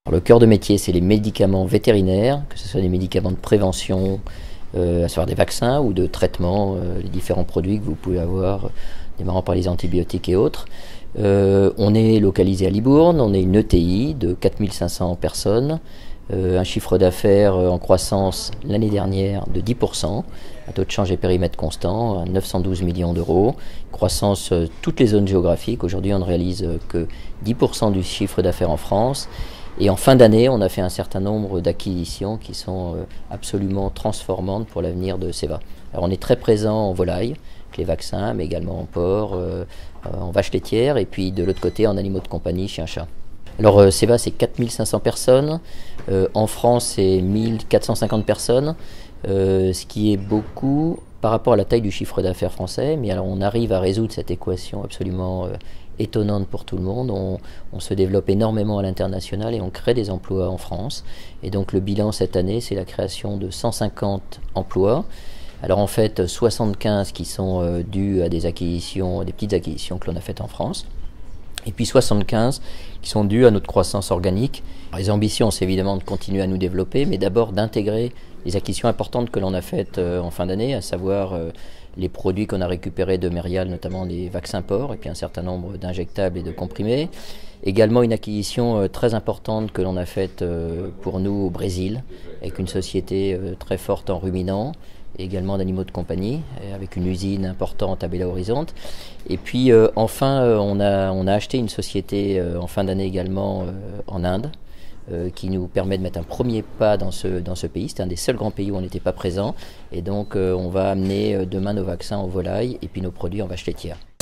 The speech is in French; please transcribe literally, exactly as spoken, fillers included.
Le cœur de métier, c'est les médicaments vétérinaires, que ce soit des médicaments de prévention, euh, à savoir des vaccins ou de traitement, euh, les différents produits que vous pouvez avoir, euh, démarrant par les antibiotiques et autres. Euh, on est localisé à Libourne, on est une E T I de quatre mille cinq cents personnes, euh, un chiffre d'affaires en croissance l'année dernière de dix pour cent, un taux de change et périmètre constant, à neuf cent douze millions d'euros, croissance euh, toutes les zones géographiques. Aujourd'hui, on ne réalise que dix pour cent du chiffre d'affaires en France. Et en fin d'année, on a fait un certain nombre d'acquisitions qui sont absolument transformantes pour l'avenir de Ceva. Alors on est très présent en volaille, avec les vaccins, mais également en porc, euh, en vache laitière, et puis de l'autre côté en animaux de compagnie, chien-chat. Alors euh, Ceva, c'est quatre mille cinq cents personnes, euh, en France c'est mille quatre cent cinquante personnes, euh, ce qui est beaucoup par rapport à la taille du chiffre d'affaires français, mais alors on arrive à résoudre cette équation absolument euh, étonnante pour tout le monde. On, on se développe énormément à l'international et on crée des emplois en France. Et donc le bilan cette année, c'est la création de cent cinquante emplois. Alors en fait, soixante-quinze qui sont euh, dus à des acquisitions, des petites acquisitions que l'on a faites en France. Et puis soixante-quinze qui sont dus à notre croissance organique. Alors, les ambitions, c'est évidemment de continuer à nous développer, mais d'abord d'intégrer les acquisitions importantes que l'on a faites euh, en fin d'année, à savoir euh, les produits qu'on a récupérés de Merial, notamment des vaccins porcs, et puis un certain nombre d'injectables et de comprimés. Également une acquisition euh, très importante que l'on a faite euh, pour nous au Brésil, avec une société euh, très forte en ruminants, et également d'animaux de compagnie, avec une usine importante à Belo Horizonte. Et puis euh, enfin, euh, on, a, on a acheté une société euh, en fin d'année également euh, en Inde, euh, qui nous permet de mettre un premier pas dans ce, dans ce pays. C'est un des seuls grands pays où on n'était pas présent. Et donc euh, on va amener euh, demain nos vaccins en volaille et puis nos produits en vache laitière.